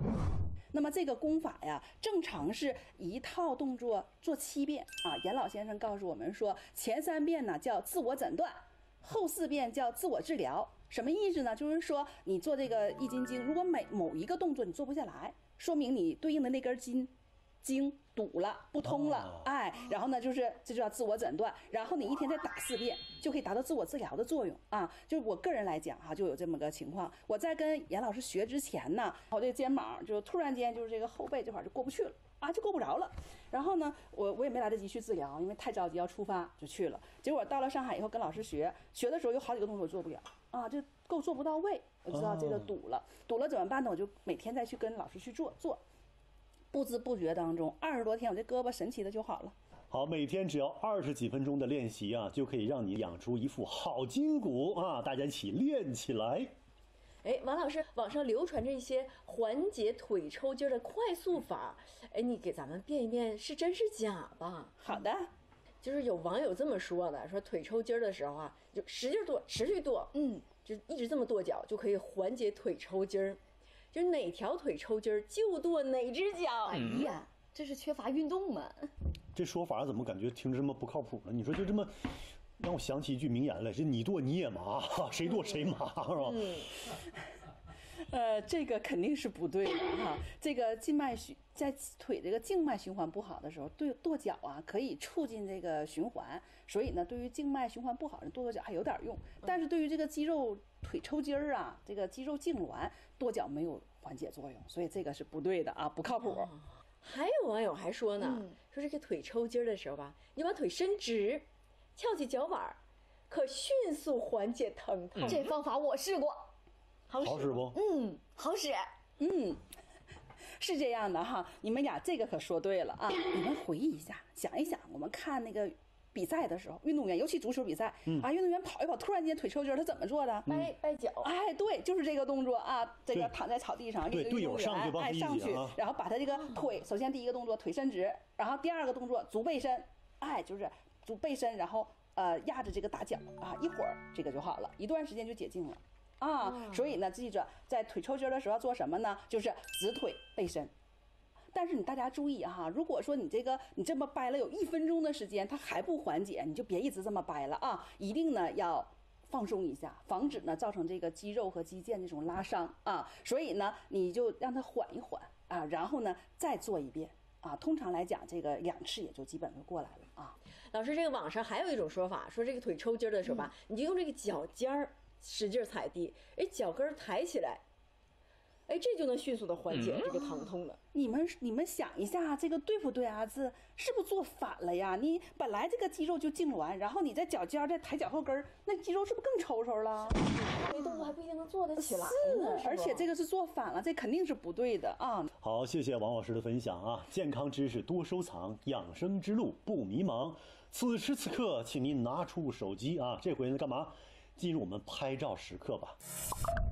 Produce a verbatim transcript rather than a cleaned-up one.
那么这个功法呀，正常是一套动作做七遍啊。严老先生告诉我们说，前三遍呢叫自我诊断，后四遍叫自我治疗。什么意思呢？就是说你做这个易筋经，如果每某一个动作你做不下来，说明你对应的那根筋经堵了，不通了，哦、哎，然后呢，就是这就叫自我诊断。然后你一天再打四遍，就可以达到自我治疗的作用啊。就是我个人来讲哈、啊，就有这么个情况。我在跟严老师学之前呢，我这肩膀就突然间就是这个后背这块就过不去了啊，就够不着了。然后呢，我我也没来得及去治疗，因为太着急要出发就去了。结果到了上海以后跟老师学，学的时候有好几个动作做不了啊，就够做不到位。我知道这个堵了，堵了怎么办呢？我就每天再去跟老师去做做。不知不觉当中，二十多天，我这胳膊神奇的就好了。 好，每天只要二十几分钟的练习啊，就可以让你养出一副好筋骨啊！大家一起练起来。 哎，王老师，网上流传着一些缓解腿抽筋的快速法，哎，你给咱们辨一辨是真是假吧？ 好的。 就是有网友这么说的，说腿抽筋的时候啊，就使劲跺，持续跺，嗯，就一直这么跺脚，就可以缓解腿抽筋儿。就是哪条腿抽筋儿就跺哪只脚。 哎呀，这是缺乏运动吗？ 这说法怎么感觉听着这么不靠谱呢？你说就这么，让我想起一句名言来：这你跺你也麻，谁跺谁麻，是吧？ 嗯。呃，这个肯定是不对的哈。这个静脉循在腿这个静脉循环不好的时候，对跺脚啊可以促进这个循环，所以呢，对于静脉循环不好的人跺跺脚还有点用。但是对于这个肌肉腿抽筋儿啊，这个肌肉痉挛，跺脚没有缓解作用，所以这个是不对的啊，不靠谱。哦、 还有网友还说呢，嗯、说这个腿抽筋儿的时候吧，你把腿伸直，翘起脚板，可迅速缓解疼痛。 嗯、这方法我试过。 好使, 好使不？ 嗯，好使。 嗯，是这样的哈。你们俩这个可说对了啊！你们回忆一下，想一想，我们看那个比赛的时候，运动员尤其足球比赛、嗯、啊，运动员跑一跑，突然间腿抽筋，他怎么做的？ 掰掰脚。 哎，对，就是这个动作啊。这个躺在草地上， 对，队友上去哎上去，然后把他这个腿，首先第一个动作腿伸直，然后第二个动作足背伸，哎，就是足背伸，然后呃压着这个大脚啊，一会儿这个就好了，一段时间就解痉了。啊，所以呢，记着在腿抽筋的时候要做什么呢？就是直腿背伸。但是你大家注意哈，如果说你这个你这么掰了有一分钟的时间，它还不缓解，你就别一直这么掰了啊！一定呢要放松一下，防止呢造成这个肌肉和肌腱这种拉伤啊。所以呢，你就让它缓一缓啊，然后呢再做一遍啊。通常来讲，这个两次也就基本就过来了啊。 老师，这个网上还有一种说法，说这个腿抽筋的时候吧，嗯、你就用这个脚尖儿。使劲踩地，哎，脚跟抬起来，哎，这就能迅速的缓解这个疼痛了。 嗯、你们你们想一下，这个对不对啊？这是不是做反了呀？你本来这个肌肉就痉挛，然后你在脚尖再抬脚后跟，那肌肉是不是更抽抽了？ 这动作还不一定能做得起来呢。 是，而且这个是做反了，这肯定是不对的啊。 好，谢谢王老师的分享啊！健康知识多收藏，养生之路不迷茫。此时此刻，请您拿出手机啊，这回呢干嘛？进入我们拍照时刻吧。